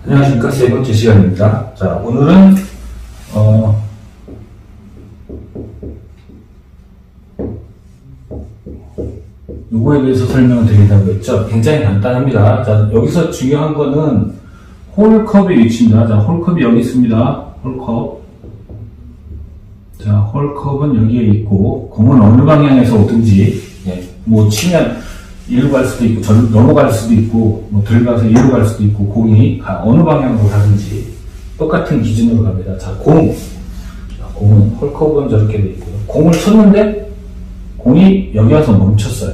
안녕하십니까. 세 번째 시간입니다. 자, 오늘은, 요거에 대해서 설명을 드린다고 했죠. 굉장히 간단합니다. 자, 여기서 중요한 거는 홀컵의 위치입니다. 자, 홀컵이 여기 있습니다. 홀컵. 자, 홀컵은 여기에 있고, 공은 어느 방향에서 오든지, 뭐, 치면, 이리로 갈 수도 있고, 저를 넘어갈 수도 있고, 뭐, 들어가서 이리로 갈 수도 있고, 공이 어느 방향으로 가든지, 똑같은 기준으로 갑니다. 자, 공은 홀컵은 저렇게 돼 있고요. 공을 쳤는데, 공이 여기 와서 멈췄어요.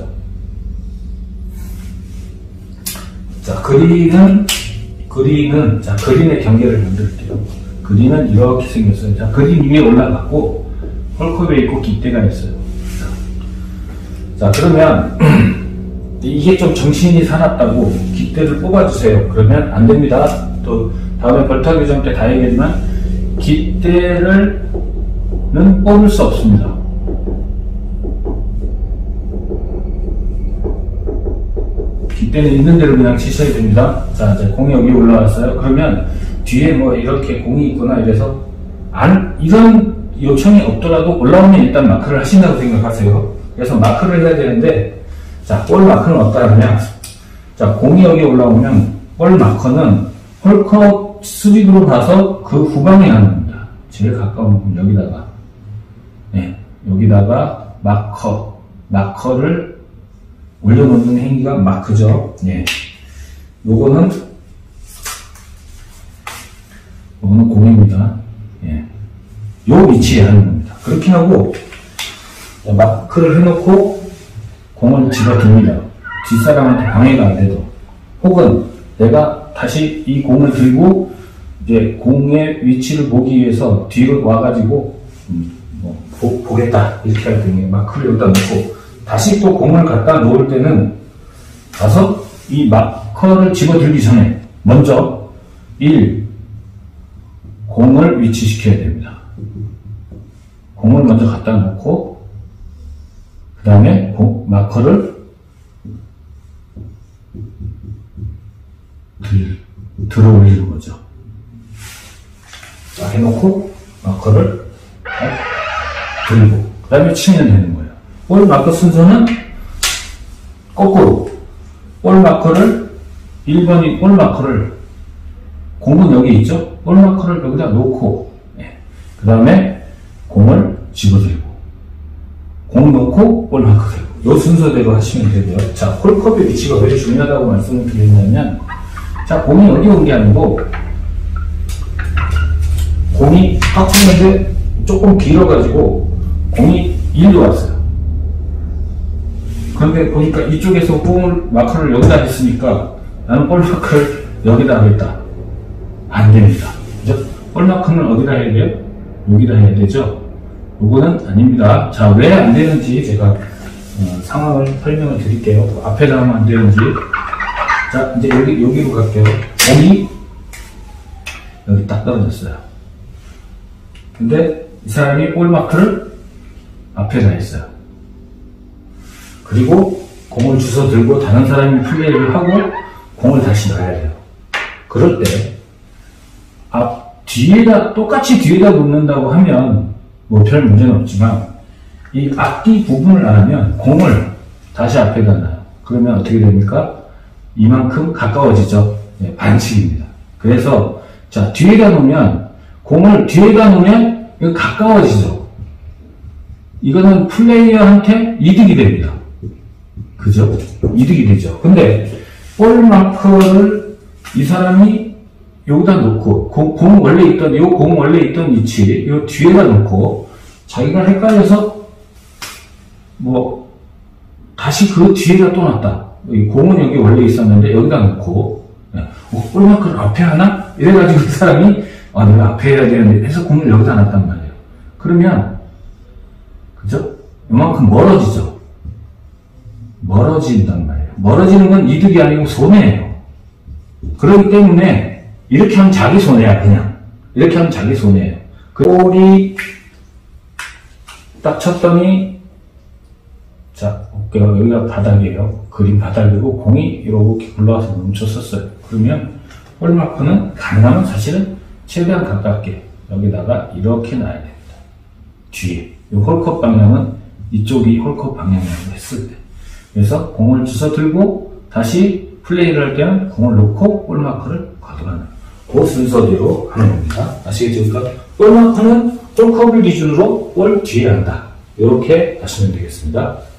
자, 그린의 경계를 만들게요. 그린은 이렇게 생겼어요. 자, 그린 위에 올라갔고, 홀컵에 있고, 깃대가 있어요. 자, 그러면, 이게 좀 정신이 사납다고 깃대를 뽑아주세요. 그러면 안 됩니다. 또, 다음에 벌타 교정 때 다 얘기했지만, 깃대는 뽑을 수 없습니다. 깃대는 있는 대로 그냥 치셔야 됩니다. 자, 이제 공이 여기 올라왔어요. 그러면 뒤에 뭐 이렇게 공이 있거나 이래서 이런 요청이 없더라도 올라오면 일단 마크를 하신다고 생각하세요. 그래서 마크를 해야 되는데, 자, 볼 마크는 어디다 하냐? 자, 공이 여기 올라오면 볼 마커는 홀컵 수직으로 봐서 그 후방에 하는 겁니다. 제일 가까운 부분 여기다가, 여기다가 마커를 올려놓는 행위가 마크죠. 요거는 공입니다. 요 위치에 하는 겁니다. 그렇게 하고, 마크를 해놓고, 공을 집어듭니다. 뒷사람한테 방해가 안 돼도. 혹은, 내가 다시 이 공을 들고, 이제 공의 위치를 보기 위해서 뒤로 와가지고, 보겠다. 이렇게 할 때는 마크를 여기다 놓고, 다시 또 공을 갖다 놓을 때는 가서 이 마커를 집어들기 전에 먼저 공을 위치시켜야 됩니다. 공을 먼저 갖다 놓고 그 다음에 마커를 들어 올리는 거죠. 자, 해놓고 마커를 들고 그 다음에 치면 되는 거예요. 볼 마커 순서는 거꾸로 볼 마커를 1번이 볼 마커를 공은 여기 있죠? 볼 마커를 여기다 놓고 그 다음에 공을 집어들고 공 놓고 볼 마커 들고 이 순서대로 하시면 되고요. 자, 홀컵의 위치가 왜 중요하다고 말씀을 드리냐면, 자, 공이 여기 온 게 아니고 공이 꽉 찼는데 조금 길어가지고 공이 일로 왔어요. 그런데 보니까 이쪽에서 마커를 여기다 했으니까 나는 볼 마커를 여기다 하겠다. 안 됩니다. 그죠? 볼 마커는 어디다 해야 돼요? 여기다 해야 되죠? 요거는 아닙니다. 자, 왜 안 되는지 제가 상황을 설명을 드릴게요. 앞에다 하면 안 되는지. 자, 이제 여기로 갈게요. 공이 여기 딱 떨어졌어요. 근데 이 사람이 볼 마커를 앞에다 했어요. 그리고 공을 주워 들고 다른 사람이 플레이를 하고 공을 다시 넣어야 돼요. 그럴 때 똑같이 뒤에다 놓는다고 하면 뭐 별 문제는 없지만 이 앞뒤 부분을 알면 공을 다시 앞에다 놔요. 그러면 어떻게 됩니까? 이만큼 가까워지죠. 반칙입니다. 그래서 자, 뒤에다 놓으면 공을 뒤에다 놓으면 이거 가까워지죠. 이거는 플레이어한테 이득이 됩니다. 그죠? 이득이 되죠. 근데 볼 마커를 이 사람이 여기다 놓고 공 원래 있던 위치 요 뒤에다 놓고 자기가 헷갈려서 뭐 다시 그 뒤에다 또 놨다. 공은 여기 원래 있었는데 여기다 놓고 볼 마커를 앞에 하나? 이래가지고 그 사람이 내가 앞에 해야 되는데 해서 공을 여기다 놨단 말이에요. 그러면 그죠? 이만큼 멀어진단 말이에요. 멀어지는 건 이득이 아니고 손해예요. 그렇기 때문에 이렇게 하면 자기 손해야. 그냥 이렇게 하면 자기 손해예요. 그 볼이 딱 쳤더니, 자, 여기가 바닥이에요. 그림 바닥이고 공이 이렇게 굴러와서 멈췄었어요. 그러면 홀마크는 가능하면 사실은 최대한 가깝게 여기다가 이렇게 놔야 됩니다. 뒤에. 이 홀컵 방향은 이쪽이 홀컵 방향이라고 했을 때. 그래서 공을 주워 들고 다시 플레이를 할 때는 공을 놓고 홀마크를 가져가는 그 순서대로 하는 겁니다. 아시겠죠? 그러니까 홀마크는 홀컵을 기준으로 볼 뒤에 한다. 이렇게 하시면 되겠습니다.